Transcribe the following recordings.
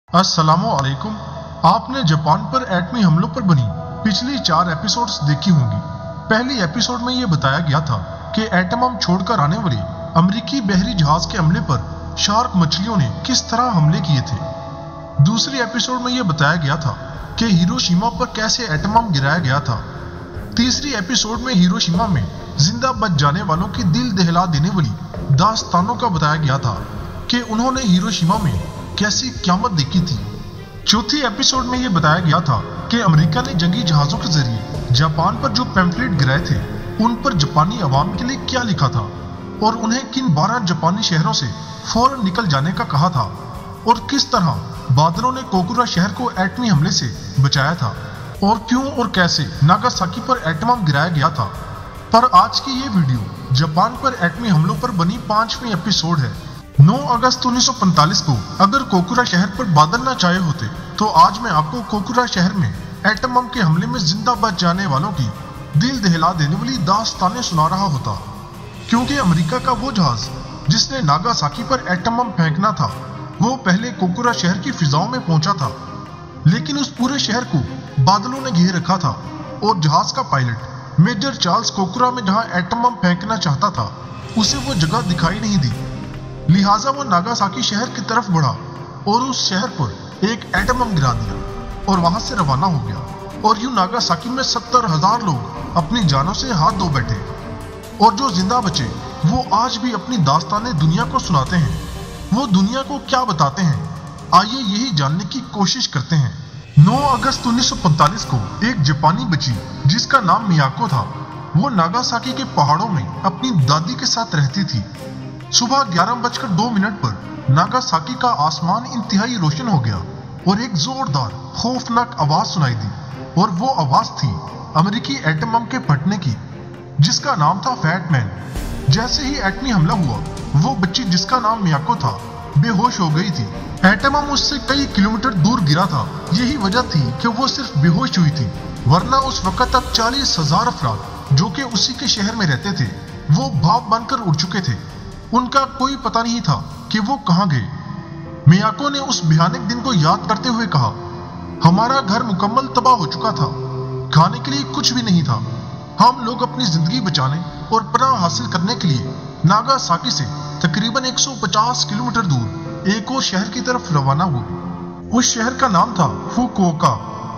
अस्सलामुअलैकुम। आपने जापान पर एटमी हमलों पर बनी पिछली 4 एपिसोड्स देखी होंगी। पहली एपिसोड में यह बताया गया था कि एटम बम छोड़कर आने वाले अमेरिकी बहरी जहाज के हमले पर शार्क मछलियों ने किस तरह हमले किए थे। दूसरी एपिसोड में यह बताया गया था कि हिरोशिमा पर कैसे एटम बम गिराया गया था। तीसरी एपिसोड में हिरोशिमा में जिंदा बच जाने वालों की दिल दहला देने वाली दास्तानों का बताया गया था कि उन्होंने हिरोशिमा में कैसी क़यामत देखी थी। चौथी एपिसोड में यह बताया गया था कि अमेरिका ने जंगी जहाजों के जरिए जापान पर जो पैम्फलेट गिराए थे उन पर जापानी अवाम के लिए क्या लिखा था और उन्हें किन 12 जापानी शहरों से फौरन निकल जाने का कहा था और किस तरह बादलों ने कोकुरा शहर को एटमी हमले से बचाया था और क्यों और कैसे नागासाकी पर एटम बम गिराया गया था। पर आज की ये वीडियो जापान पर एटमी हमलों पर बनी 5वीं एपिसोड है। 9 अगस्त 1945 को अगर कोकुरा शहर पर बादल न छाए होते तो आज मैं आपको कोकुरा शहर में एटम बम के हमले में जिंदा बच जाने वालों की दिल दहला देने वाली दास्तानें सुना रहा होता, क्योंकि अमेरिका का वो जहाज जिसने नागासाकी पर एटम बम फेंकना था वो पहले कोकुरा शहर की फिजाओं में पहुंचा था, लेकिन उस पूरे शहर को बादलों ने घेर रखा था और जहाज का पायलट मेजर चार्ल्स कोकुरा में जहां एटम बम फेंकना चाहता था उसे वो जगह दिखाई नहीं दी। लिहाजा वो नागासाकी शहर की तरफ बढ़ा और उस शहर पर एक एटम बम गिरा दिया और वहां से रवाना हो गया। और यूं नागासाकी में 70,000 लोग अपनी जानों से हाथ धो बैठे और जो जिंदा बचे वो आज भी अपनी दास्तानें दुनिया को सुनाते हैं। वो दुनिया को क्या बताते हैं, आइए यही जानने की कोशिश करते हैं। 9 अगस्त 1945 को एक जापानी बच्ची जिसका नाम मियाको था वो नागासाकी के पहाड़ों में अपनी दादी के साथ रहती थी। सुबह 11:02 पर नागासाकी का आसमान इंतहाई रोशन हो गया और एक जोरदार खौफनाक आवाज सुनाई दी और वो आवाज थी अमेरिकी एटम बम के फटने की, जिसका नाम था फैट मैन। जैसे ही एटमी हमला हुआ वो बच्ची जिसका नाम मियाको था बेहोश हो गई थी। एटम बम उससे कई किलोमीटर दूर गिरा था, यही वजह थी कि वो सिर्फ बेहोश हुई थी, वरना उस वक्त तक 40,000 अफराद जो कि उसी के शहर में रहते थे वो भाप बनकर उड़ चुके थे। उनका कोई पता नहीं था कि वो कहां गए। मियाको ने उस भयानक दिन को याद करते हुए कहा, हमारा घर मुकम्मल तबाह हो चुका था, खाने के लिए कुछ भी नहीं था। हम लोग अपनी जिंदगी बचाने और पनाह हासिल करने के लिए नागासाकी से तकरीबन 150 किलोमीटर दूर एक और शहर की तरफ रवाना हुए। उस शहर का नाम था फुकुओका।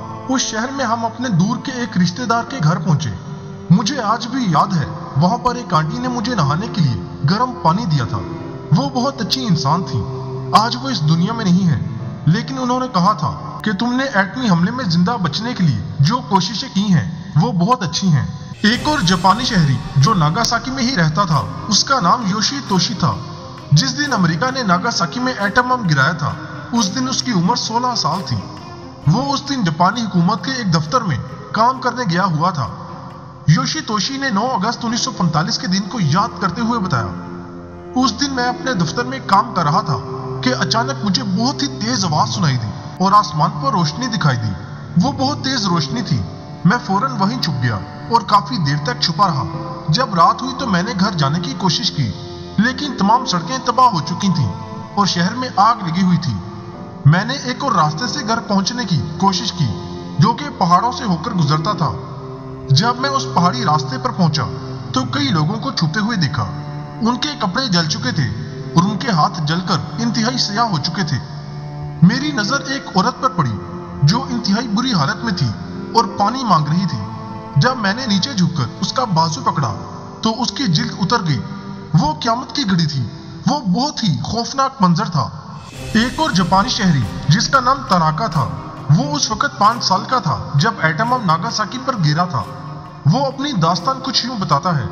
उस शहर में हम अपने दूर के एक रिश्तेदार के घर पहुंचे। मुझे आज भी याद है, वहां पर एक आंटी ने मुझे नहाने के लिए गर्म पानी दिया था। वो बहुत अच्छी इंसान थी। आज वो इस दुनिया में नहीं है, लेकिन उन्होंने कहा था कि तुमने एटमी हमले में जिंदा बचने के लिए जो कोशिशें की हैं वो बहुत अच्छी हैं। एक और जापानी शहरी जो नागासाकी में ही रहता था उसका नाम योशितोशी था। जिस दिन अमेरिका ने नागासाकी में एटम बम गिराया था उस दिन उसकी उम्र 16 साल थी। वो उस दिन जापानी हुकूमत के एक दफ्तर में काम करने गया हुआ था। योशितोशी ने 9 अगस्त 1945 के दिन को याद करते हुए बताया, उस दिन मैं अपने दफ्तर में काम कर रहा था कि अचानक मुझे बहुत ही तेज आवाज सुनाई दी और आसमान पर रोशनी दिखाई दी। वो बहुत तेज रोशनी थी। मैं फौरन वहीं छुप गया और काफी देर तक छुपा रहा। जब रात हुई तो मैंने घर जाने की कोशिश की, लेकिन तमाम सड़कें तबाह हो चुकी थीं और शहर में आग लगी हुई थी। मैंने एक और रास्ते से घर पहुंचने की कोशिश की जो कि पहाड़ों से होकर गुजरता था। जब मैं उस पहाड़ी रास्ते पर पहुंचा तो कई लोगों को छुपते हुए देखा। उनके कपड़े जल चुके थे और उनके हाथ जलकर इंतहाई स्याह हो चुके थे। मेरी नजर एक औरत पर पड़ी जो इंतहाई बुरी हालत में थी और पानी मांग रही थी। जब मैंने नीचे झुककर उसका बाजू पकड़ा तो उसकी जिल्द उतर गई। वो क़यामत की घड़ी थी। वो बहुत ही खौफनाक मंजर था। एक और जापानी शहरी जिसका नाम तनाका था वो उस वक्त 5 साल का था जब एटम बम नागासाकी पर गिरा था। वो अपनी दास्तान कुछ यूं बताता है,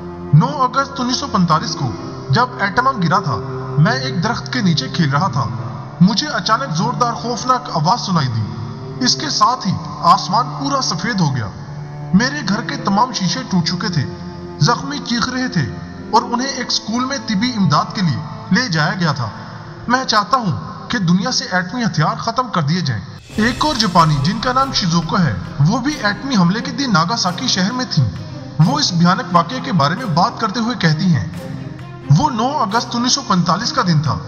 9 अगस्त 1945 को जब एटम बम गिरा था मैं एक दरख्त के नीचे खेल रहा था। मुझे अचानक जोरदार खौफनाक आवाज सुनाई दी। इसके साथ ही आसमान पूरा सफेद हो गया। मेरे घर के तमाम शीशे टूट चुके थे। जख्मी चीख रहे थे और उन्हें एक स्कूल में तिबी इमदाद के लिए ले जाया गया था। मैं चाहता हूं कि दुनिया से एटमी हथियार खत्म कर दिए जाएं। एक और जापानी जिनका नाम शिजुको है वो भी एटमी हमले के दिन नागासाकी शहर में थी। वो इस भयानक वाकये के बारे में बात करते हुए कहती हैं, वो 9 अगस्त 1945 का दिन था।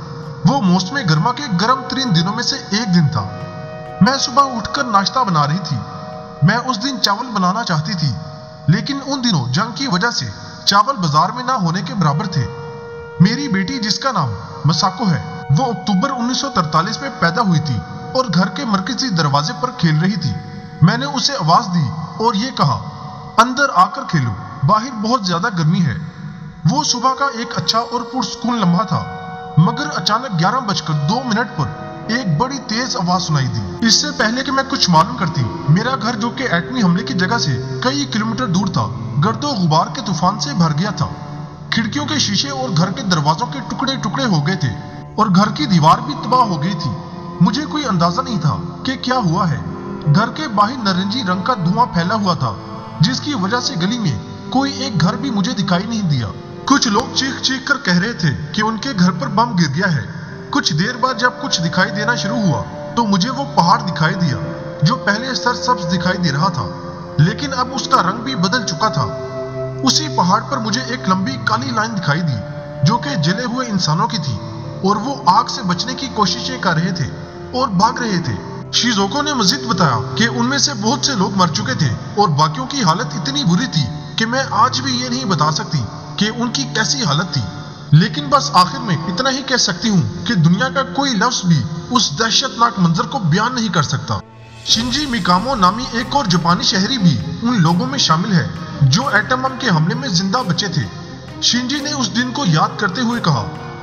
वो मौसम गर्मा के गर्म तरीन दिनों में से एक दिन था। मैं सुबह उठकर नाश्ता बना रही थी। मैं उस दिन चावल बनाना चाहती थी, लेकिन उन दिनों जंग की वजह से चावल बाजार में ना होने के बराबर थे। मेरी बेटी, जिसका नाम मसाको है, वो अक्टूबर 1943 में पैदा हुई थी और घर के मरकजी दरवाजे पर खेल रही थी। मैंने उसे आवाज दी और ये कहा, अंदर आकर खेलो, बाहर बहुत ज्यादा गर्मी है। वो सुबह का एक अच्छा और पुरसुकून लम्हा था, मगर अचानक 11:02 पर एक बड़ी तेज आवाज सुनाई दी। इससे पहले कि मैं कुछ मालूम करती, मेरा घर, जो कि एटमी हमले की जगह से कई किलोमीटर दूर था, गर्दो गुबार के तूफान से भर गया था। खिड़कियों के शीशे और घर के दरवाजों के टुकड़े टुकड़े हो गए थे और घर की दीवार भी तबाह हो गई थी। मुझे कोई अंदाजा नहीं था कि क्या हुआ है। घर के बाहर नारंगी रंग का धुआं फैला हुआ था, जिसकी वजह से गली में कोई एक घर भी मुझे दिखाई नहीं दिया। कुछ लोग चीख चीख कर कह रहे थे कि उनके घर पर बम गिर गया है। कुछ देर बाद जब कुछ दिखाई देना शुरू हुआ तो मुझे वो पहाड़ दिखाई दिया, जो पहले सरसब्ज दिखाई दे रहा था, लेकिन अब उसका रंग भी बदल चुका था। उसी पहाड़ पर मुझे एक लंबी काली लाइन दिखाई दी, जो कि जले हुए इंसानों की थी, और वो आग से बचने की कोशिशें कर रहे थे और भाग रहे थे। शिज़ोको ने मजीद बताया कि उनमें से बहुत से लोग मर चुके थे और बाकियों की हालत इतनी बुरी थी कि मैं आज भी ये नहीं बता सकती कि उनकी कैसी हालत थी। लेकिन बस आखिर में इतना ही कह सकती हूँ कि दुनिया का कोई लफ्ज भी उस दहशतनाक मंजर को बयान नहीं कर सकता। शिंजी मिकामो नामी एक और जापानी शहरी भी उन लोगों में शामिल है जो एटम बम के हमले में जिंदा बचे थे। शिंजी ने उस दिन को याद करते हुए कहा,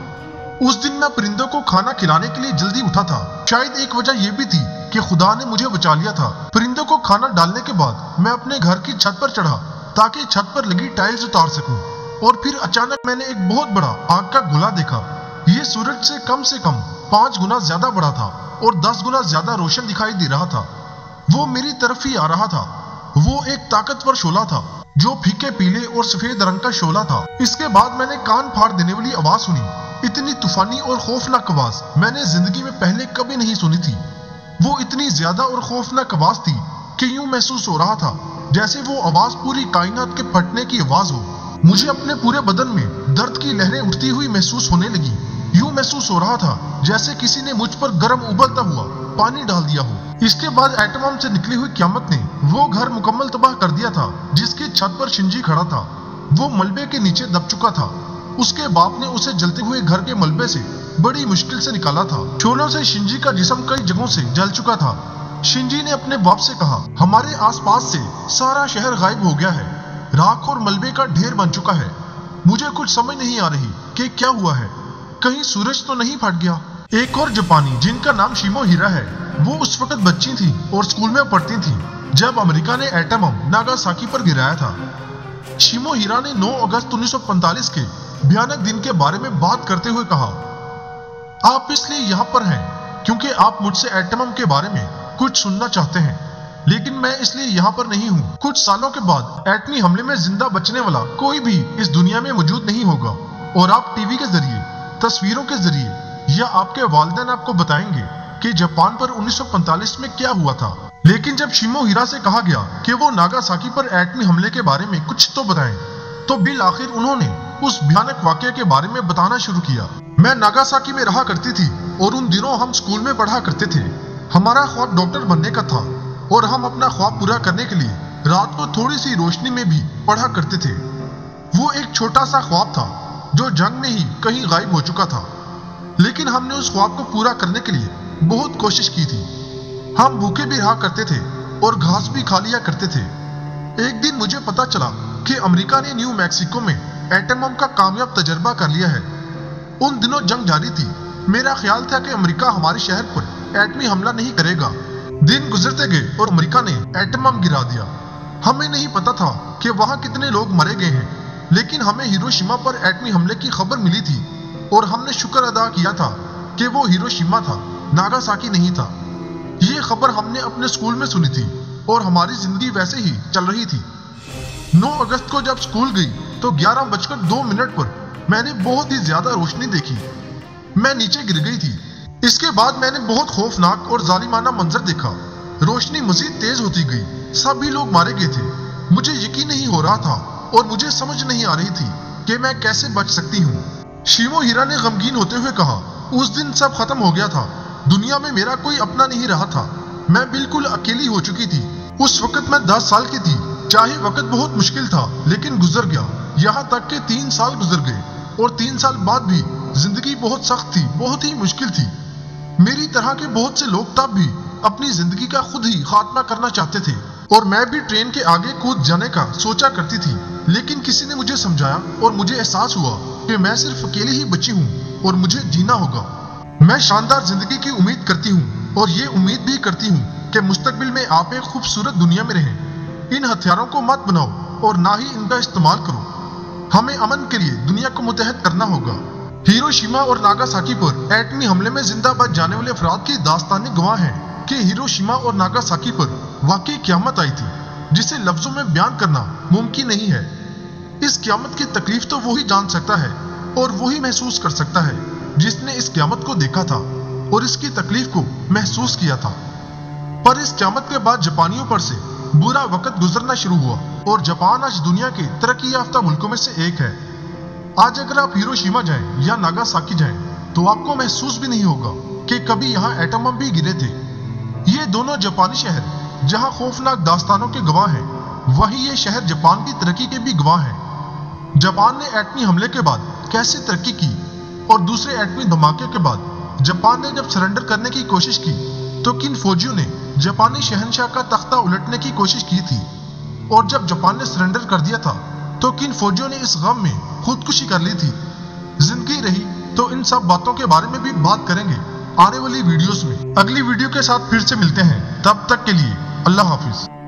उस दिन मैं परिंदों को खाना खिलाने के लिए जल्दी उठा था। शायद एक वजह यह भी थी कि खुदा ने मुझे बचा लिया था। परिंदों को खाना डालने के बाद मैं अपने घर की छत पर चढ़ा ताकि छत पर लगी टाइल्स उतार सकूं, और फिर अचानक मैंने एक बहुत बड़ा आग का गोला देखा। ये सूरज से कम 5 गुना ज्यादा बड़ा था और 10 गुना ज्यादा रोशन दिखाई दे रहा था। वो मेरी तरफ ही आ रहा था। वो एक ताकतवर शोला था जो फीके पीले और सफेद रंग का शोला था। इसके बाद मैंने कान फाड़ देने वाली आवाज सुनी। इतनी तूफानी और खौफनाक आवाज मैंने जिंदगी में पहले कभी नहीं सुनी थी। वो इतनी ज्यादा और खौफनाक आवाज थी कि यूं महसूस हो रहा था जैसे वो आवाज पूरी कायनात के फटने की आवाज हो। मुझे अपने पूरे बदन में दर्द की लहरें उठती हुई महसूस होने लगी। यूं महसूस हो रहा था जैसे किसी ने मुझ पर गर्म उबलता हुआ पानी डाल दिया हो। इसके बाद एटम बम से निकली हुई क़यामत ने वो घर मुकम्मल तबाह कर दिया था जिसकी छत पर शिंजी खड़ा था। वो मलबे के नीचे दब चुका था। उसके बाप ने उसे जलते हुए घर के मलबे से बड़ी मुश्किल से निकाला था। शोलों से शिंजी का जिस्म कई जगहों से जल चुका था। शिंजी ने अपने बाप से कहा, हमारे आसपास से सारा शहर गायब हो गया है, राख और मलबे का ढेर बन चुका है। मुझे कुछ समझ नहीं आ रही कि क्या हुआ है, कहीं सूरज तो नहीं फट गया। एक और जापानी जिनका नाम शिमो हीरा है, वो उस वक्त बच्ची थी और स्कूल में पढ़ती थी जब अमेरिका ने एटम बम नागासाकी पर गिराया था। शिमो हीरा ने 9 अगस्त 1945 के भयानक दिन के बारे में बात करते हुए कहा, आप इसलिए यहाँ पर हैं क्योंकि आप मुझसे एटम बम के बारे में कुछ सुनना चाहते हैं, लेकिन मैं इसलिए यहाँ पर नहीं हूँ। कुछ सालों के बाद एटमी हमले में जिंदा बचने वाला कोई भी इस दुनिया में मौजूद नहीं होगा, और आप टीवी के जरिए, तस्वीरों के जरिए या आपके वालिदैन आपको बताएंगे कि जापान पर 1945 में क्या हुआ था। लेकिन जब शिमो हीरा से कहा गया कि वो नागासाकी पर एटमी हमले के बारे में कुछ तो बताएं, तो बिल आखिर उन्होंने उस भयानक वाकये के बारे में बताना शुरू किया। मैं नागासाकी में रहा करती थी और उन दिनों हम स्कूल में पढ़ा करते थे। हमारा ख्वाब डॉक्टर बनने का था और हम अपना ख्वाब पूरा करने के लिए रात को थोड़ी सी रोशनी में भी पढ़ा करते थे। वो एक छोटा सा ख्वाब था जो जंग में ही कहीं गायब हो चुका था, लेकिन हमने उस ख्वाब को पूरा करने के लिए बहुत कोशिश की थी। हम भूखे भी रहा करते थे और घास भी खा लिया करते थे। एक दिन मुझे पता चला कि अमेरिका ने न्यू मैक्सिको में एटम बम का कामयाब तजर्बा कर लिया है। उन दिनों जंग जारी थी। मेरा ख्याल था कि अमेरिका हमारे शहर पर एटमी हमला नहीं करेगा। दिन गुजरते गए और अमेरिका ने एटम बम गिरा दिया। हमें नहीं पता था कि वहां कितने लोग मरे गए हैं, लेकिन हमें हिरोशिमा पर एटमी हमले की खबर मिली थी और हमने शुक्र अदा किया था कि वो हिरोशिमा था, नागासाकी नहीं था। ये खबर हमने अपने स्कूल में सुनी थी और हमारी जिंदगी वैसे ही चल रही थी। 9 अगस्त को जब स्कूल गई तो 11:02 पर मैंने बहुत ही ज्यादा रोशनी देखी। मैं नीचे गिर गई थी। इसके बाद मैंने बहुत खौफनाक और जालिमाना मंजर देखा। रोशनी मजीद तेज होती गई। सभी लोग मारे गए थे। मुझे यकीन नहीं हो रहा था और मुझे समझ नहीं आ रही थी कि मैं कैसे बच सकती हूँ। शिमो हीरा ने गमगीन होते हुए कहा, उस दिन सब खत्म हो गया था। दुनिया में मेरा कोई अपना नहीं रहा था। मैं बिल्कुल अकेली हो चुकी थी। उस वक्त मैं 10 साल की थी। चाहे वक्त बहुत मुश्किल था लेकिन गुजर गया। यहाँ तक कि 3 साल गुजर गए और 3 साल बाद भी जिंदगी बहुत सख्त थी, बहुत ही मुश्किल थी। मेरी तरह के बहुत से लोग तब भी अपनी जिंदगी का खुद ही खात्मा करना चाहते थे और मैं भी ट्रेन के आगे कूद जाने का सोचा करती थी। लेकिन किसी ने मुझे समझाया और मुझे एहसास हुआ कि मैं सिर्फ अकेली ही बची हूँ और मुझे जीना होगा। मैं शानदार जिंदगी की उम्मीद करती हूँ और ये उम्मीद भी करती हूँ कि मुस्तकबिल में आप एक खूबसूरत दुनिया में रहें। इन हथियारों को मत बनाओ और ना ही इनका इस्तेमाल करो। हमें अमन के लिए दुनिया को मुत्तहद करना होगा। हिरोशिमा और नागासाकी पर एटमी हमले में जिंदा बच जाने वाले अफराद की दास्तानी गवाह हैं कि हिरोशिमा और नागासाकी पर वाकई क़यामत आई थी जिसे लफ्जों में बयान करना मुमकिन नहीं है। इस क़यामत की तकलीफ तो वही जान सकता है और वही महसूस कर सकता है जिसने इस क़यामत को देखा था और इसकी तकलीफ को महसूस किया था। पर इस क़यामत के बाद जापानियों पर से बुरा वक्त गुजरना शुरू हुआ और जापान आज दुनिया के तरक्की याफ्ता मुल्कों में से एक है। आज अगर आप हिरोशिमा जाएं या नागासाकी जाएं तो आपको महसूस भी नहीं होगा कि कभी यहाँ एटम बम भी गिरे थे। ये दोनों जापानी शहर जहाँ खौफनाक दास्तानों के गवाह हैं, वहीं ये शहर जापान की तरक्की के भी गवाह हैं। जापान ने एटमी हमले के बाद कैसे तरक्की की और दूसरे एटमी धमाके के बाद जापान ने जब सरेंडर करने की कोशिश की तो किन फौजियों ने जापानी शहंशाह का तख्ता उलटने की कोशिश की थी, और जब जापान ने सरेंडर कर दिया था तो किन फौजियों ने इस गम में खुदकुशी कर ली थी। जिंदगी रही तो इन सब बातों के बारे में भी बात करेंगे आने वाली वीडियोस में। अगली वीडियो के साथ फिर से मिलते हैं, तब तक के लिए अल्लाह हाफिज।